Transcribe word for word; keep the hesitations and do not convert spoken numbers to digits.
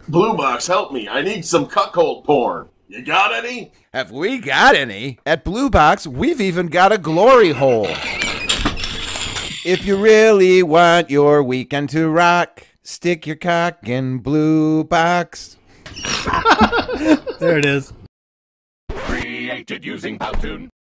Blue Box, help me. I need some cuckold porn. You got any? Have we got any? At Blue Box, we've even got a glory hole. If you really want your weekend to rock, stick your cock in Blue Box. There it is. Created using Powtoon.